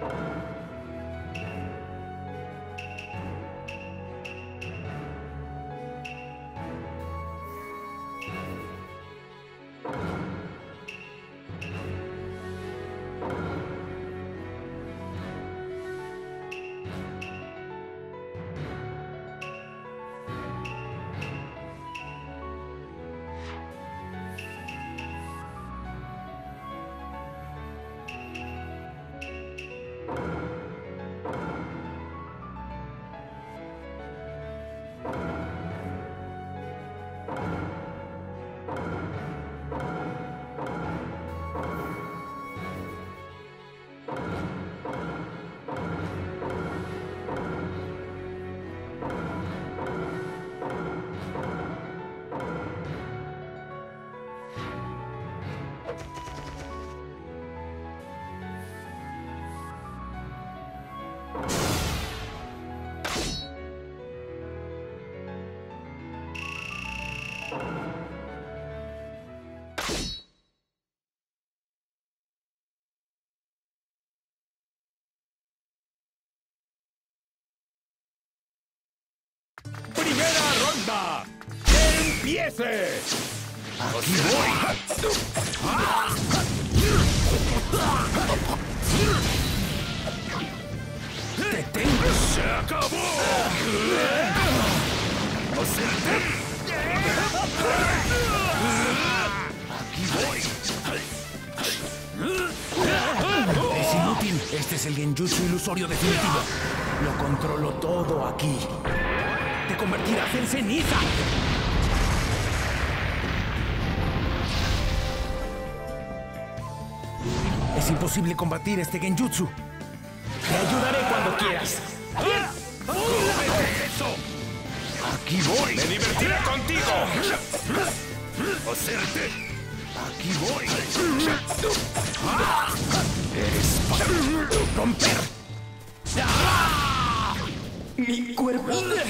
¡Primera ronda! ¡Que empiece! ¡Aquí voy! ¡Te tengo! ¡Se acabó! ¡Aquí voy! Es inútil. Este es el genjutsu ilusorio definitivo. Lo controlo todo aquí. Te convertirás en ceniza. Es imposible combatir este genjutsu. Te ayudaré cuando quieras. ¡Cómete eso! Aquí voy. ¡Me divertiré contigo! ¡Hacerte! Aquí voy. Eres para romper. Mi cuerpo duele.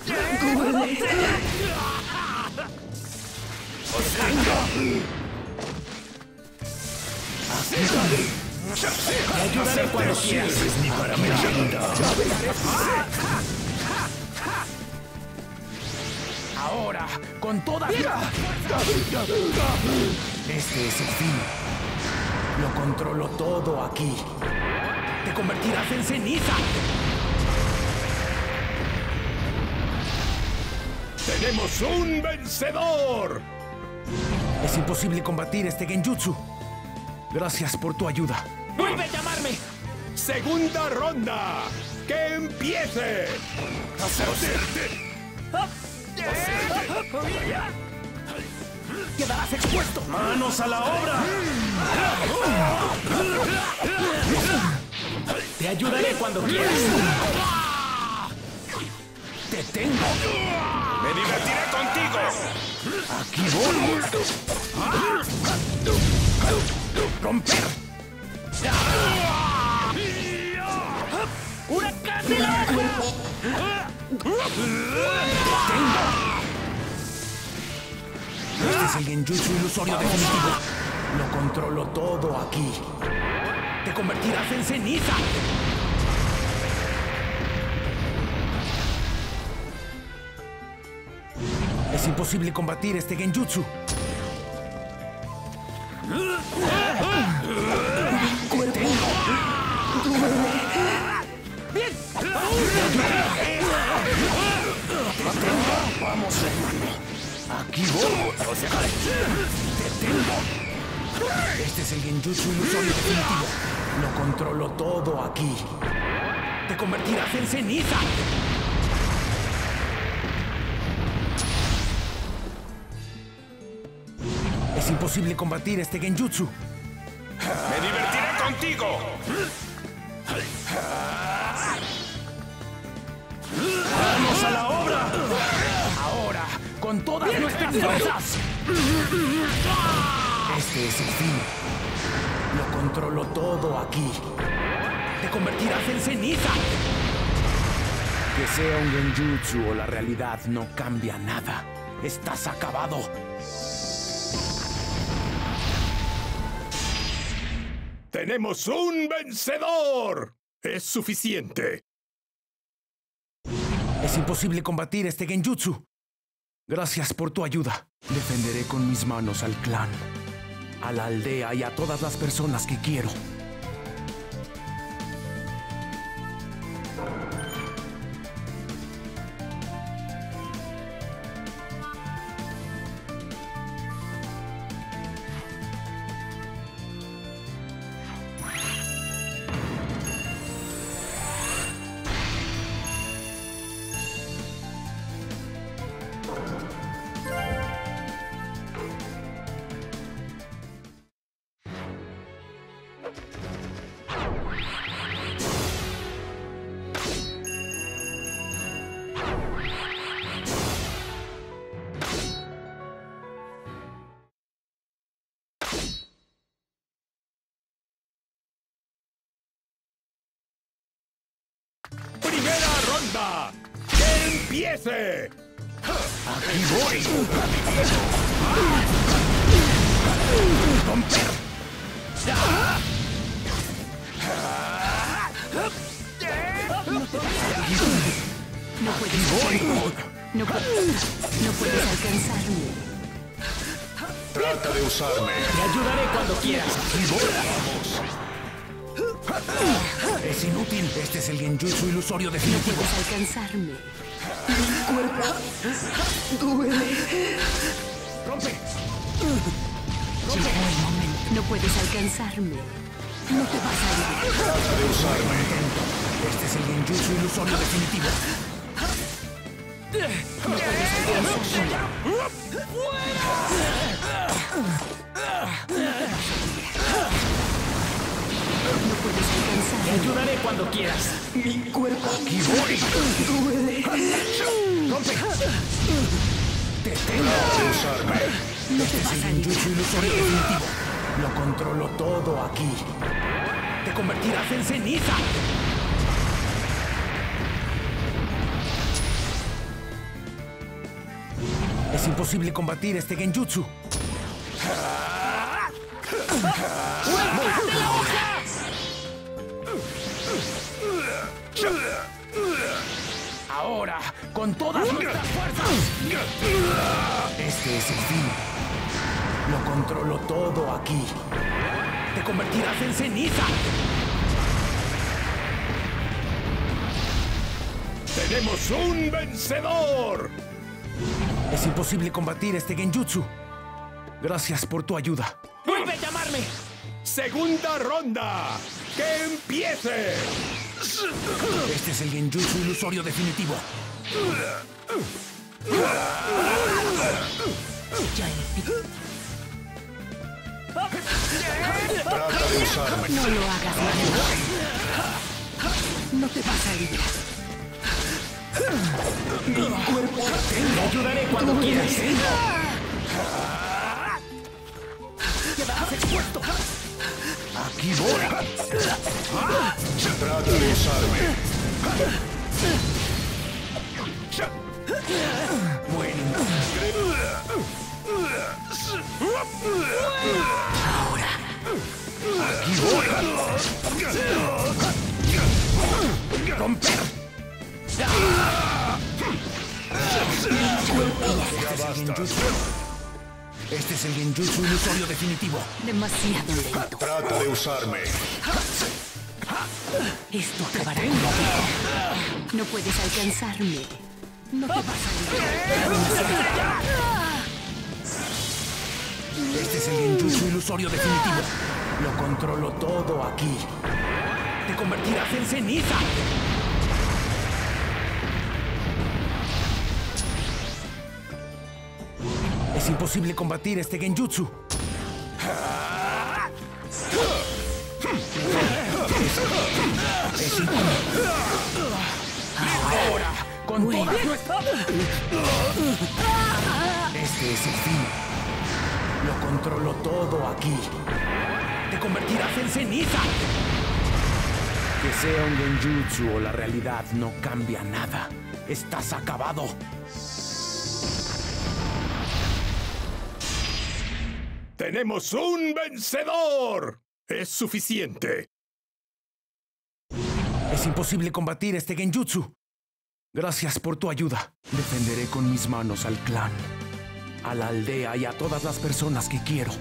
Te ayudaré cuando quieras. Ni para merienda. Ahora, con toda vida. Este es el fin. Lo controlo todo aquí. Te convertirás en ceniza. ¡Tenemos un vencedor! Es imposible combatir este genjutsu. Gracias por tu ayuda. ¡Vuelve a llamarme! ¡Segunda ronda! ¡Que empiece! ¡Hacerte! Quedarás expuesto. ¡Manos a la obra! Te ayudaré cuando quieras. Te tengo. ¡Me divertiré contigo! Aquí voy. Romper. ¡Una candela! Este es el genjutsu ilusorio definitivo. Lo controlo todo aquí. Te convertirás en ceniza. Es imposible combatir este genjutsu. ¡Bien! Vamos, hermano. Aquí voy. Te tengo. Este es el genjutsu ilusorio definitivo. Lo controlo todo aquí. Te convertirás en ceniza. Es imposible combatir este genjutsu. ¡Me divertiré contigo! ¡Vamos a la obra! Ahora, con todas nuestras fuerzas. Este es el fin. Lo controlo todo aquí. Te convertirás en ceniza. Que sea un genjutsu o la realidad no cambia nada. Estás acabado. ¡Tenemos un vencedor! Es suficiente. Es imposible combatir este genjutsu. Gracias por tu ayuda. Defenderé con mis manos al clan, a la aldea y a todas las personas que quiero. ¡Primera ronda! ¡Que empiece! ¡Aquí voy! ¡Romper! No puedes alcanzarme. Trata de usarme. Te ayudaré cuando quieras. Es inútil. Este es el genjutsu ilusorio No definitivo. puedes alcanzarme. Mi cuerpo duele. ¡Rompe! Llegó el momento. No puedes alcanzarme. No te vas a ir. Trata de usarme. Este es el genjutsu ilusorio definitivo. No puedes alcanzarme. No puedes Te alcanzarme. ayudaré cuando quieras. Mi cuerpo ¡Aquí voy! duele. ¡Rompe! ¡Te tengo! Trata de usarme. Este es el genjutsu ilusorio definitivo. Lo controlo todo aquí. Te convertirás en ceniza. Es imposible combatir este genjutsu. Ahora, con todas nuestras fuerzas. Este es el fin. Lo controlo todo aquí. Te convertirás en ceniza. ¡Tenemos un vencedor! Es imposible combatir este genjutsu. Gracias por tu ayuda. ¡Vuelve a llamarme! ¡Segunda ronda! ¡Que empiece! Este es el genjutsu ilusorio definitivo. Ya empecé. Trata de usarme. No lo hagas más. No te vas a ir. Te ayudaré cuando quieras. ¡Quedarás expuesto! ¡Aquí voy! Trata de usarme. Bueno, aquí voy. ¡Romper! Este es el genjutsu ilusorio definitivo. Demasiado lento. Trata de usarme. Esto acabará contigo. No puedes alcanzarme. No te vas a ir. Este es el genjutsu ilusorio definitivo. Lo controlo todo aquí. Te convertirás en ceniza. Es imposible combatir este genjutsu. Es imposible. Ahora, con todas nuestras... Este es el fin. Lo controlo todo aquí. Te convertirás en ceniza. Que sea un genjutsu o la realidad no cambia nada. Estás acabado. ¡Tenemos un vencedor! Es suficiente. Es imposible combatir este genjutsu. Gracias por tu ayuda. Defenderé con mis manos al clan, a la aldea y a todas las personas que quiero.